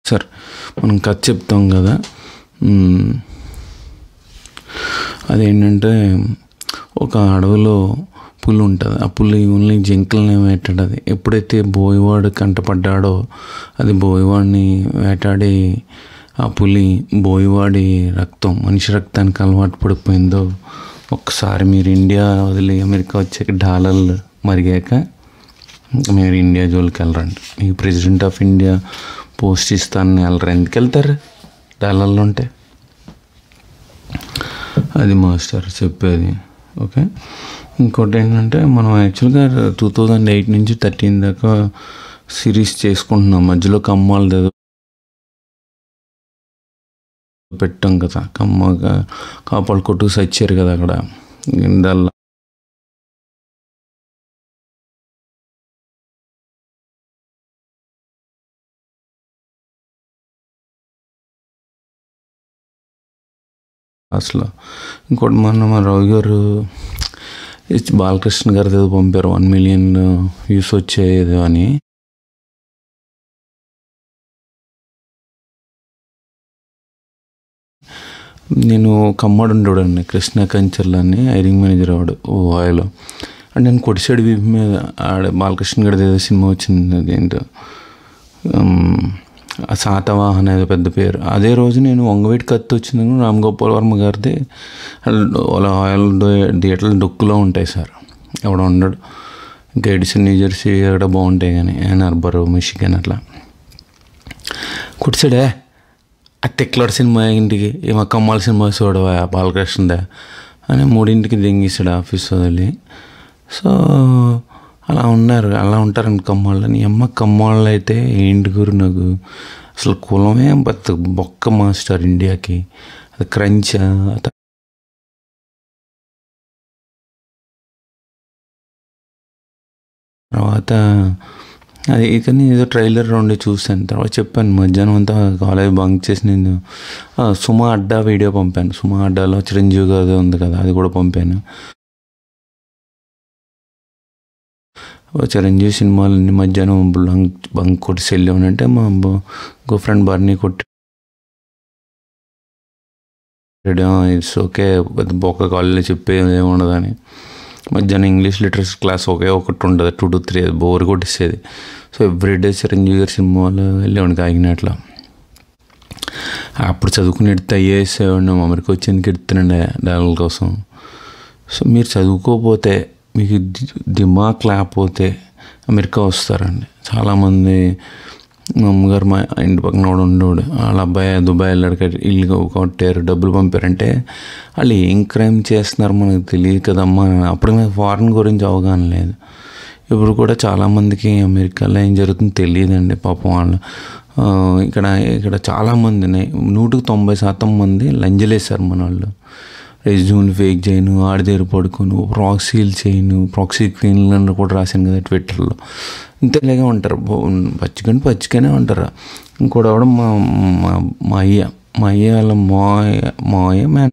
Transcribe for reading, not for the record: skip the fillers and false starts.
Sir మనం కథ చెప్తాం కదా, అదేంటంటే ఒక అడవిలో పులి ఉంటుంది. ఆ పులి ఓన్లీ జింకల్ని వేటాడది. ఎప్పుడైతే బోయవాడు కంటపడ్డాడో అది బోయవాడిని వేటాడి ఆ పులి బోయవాడి రక్తం మనిషి రక్తానికి అలవాటు పడిపోయిందో, ఒక్కసారి మీరు ఇండియా వదిలి అమెరికా వచ్చాక డాలర్లు మరిగాక మీరు ఇండియా జోలికి వెళ్ళరండి. మీకు ప్రెసిడెంట్ ఆఫ్ ఇండియా పోస్ట్ ఇస్తానని వెళ్ళరు. ఎందుకు వెళ్తారు డాలర్లు ఉంటే? అది మాస్టర్ చెప్పేది. ఓకే, ఇంకోటి ఏంటంటే మనం యాక్చువల్గా 2008 నుంచి 13 దాకా సిరీస్ చేసుకుంటున్నాం. మధ్యలో కమ్మాలది పెట్టాం కదా, కమ్మగా కాపాడు కొట్టుకు సచ్చారు కదా అక్కడ ఇందల్లా. అసలు ఇంకోటి మన రావు గారు బాలకృష్ణ గారు ఏదో పంపారు 1 million వ్యూస్ వచ్చేది అని. నేను కమ్మాడు ఉండేవాడండి, కృష్ణ కంచర్లు అని ఐరింగ్ మేనేజర్ వాడు ఓలో. అంటే నేను కొడిసాడు వీపు మీద. ఆడ బాలకృష్ణ గారిది ఏదో సినిమా వచ్చింది, అదేంటో శాతవాహన ఏదో పెద్ద పేరు. అదే రోజు నేను వంగవేటి కత్తి వచ్చింది, రామ్ గోపాల్ వర్మ గారిది. ఆయిల్ థియేటర్లు డొక్కులో ఉంటాయి సార్, ఎవడ ఉండడు. ఇంకా ఎడిసన్ న్యూజెర్సీ అక్కడ బాగుంటాయి కానీ ఆయన అర్బర్ మిషిగన్ అట్లా. కుడిసాడే ఆ తెక్లాడు సినిమా ఇంటికి ఏమో కమ్మాల సినిమా చూడవా బాలకృష్ణదే అని 3ంటికి దింగేసాడు ఆఫీస్ వదిలి. సో అలా ఉంటారండి కమ్మాళ్ళని. అమ్మ కమ్మాళ్ళు అయితే ఏంటి గురు, నాకు అసలు కులమే బొక్క మాస్టర్ ఇండియాకి. అది క్రంచ్ తర్వాత అది కానీ ఏదో ట్రైలర్ 2 చూశాను. తర్వాత చెప్పాను మధ్యాహ్నం అంతా కాలేజ్ బంక్ చేసి నేను సుమా అడ్డా వీడియో పంపాను. సుమా అడ్డాలో చిరంజీవి గారు ఉంది కదా, అది కూడా పంపాను. చిరంజీవి సినిమాలన్నీ మధ్యాహ్నం బంక్ కొట్టి వెళ్ళామంటే మా గో ఫ్రెండ్ బర్నీ కొట్టి ఇట్స్ ఓకే బొక్క కాలేజీలో చెప్పేది ఏముండదని. మధ్యాహ్నం ఇంగ్లీష్ లిటరసీ క్లాస్ ఒకటి ఉండదు, 2 to 3 బోర్ కొట్టేసేది. సో ఎవ్రీడే చిరంజీవి గారి సినిమాలు వెళ్ళేవాడిని కాకినాడలో. అప్పుడు చదువుకుని ఎడితే అయ్యేసేవాడిని. అమెరికా వచ్చి ఎందుకు ఎడుతున్నాండి డాలర్ల కోసం. సో మీరు చదువుకోకపోతే, మీకు దిమాక్ లేకపోతే అమెరికా వస్తారండి చాలామంది. మా అమ్మగారు మా ఇంటి పక్కన కూడా ఉండేవాడు, వాళ్ళ అబ్బాయి దుబాయ్ వెళ్ళాడు, ఇల్లు కొట్టారు, డబ్బులు పంపారంటే వాళ్ళు ఏం క్రైమ్ చేస్తున్నారు మనకు తెలియదు కదమ్మా. అప్పుడు నాకు ఫారెన్ గురించి అవగాహన లేదు. ఇప్పుడు కూడా చాలామందికి అమెరికాలో ఏం జరుగుతుందో తెలియదండి పాపం. వాళ్ళు ఇక్కడ చాలామంది 190% మంది లంజలేశారు మన వాళ్ళు. రెజ్యూమ్లు ఫేక్ చేయను, ఆడి దగ్గర పడుకోను, ప్రాక్సీలు చేయను, ప్రాక్సీ క్లీన్లు కూడా రాశాను కదా ట్విట్టర్లో. ఇంతలాగే ఉంటారు, పచ్చిగానే ఉంటారు. ఇంకోటి అవడం మా అయ్య వాళ్ళ మాయ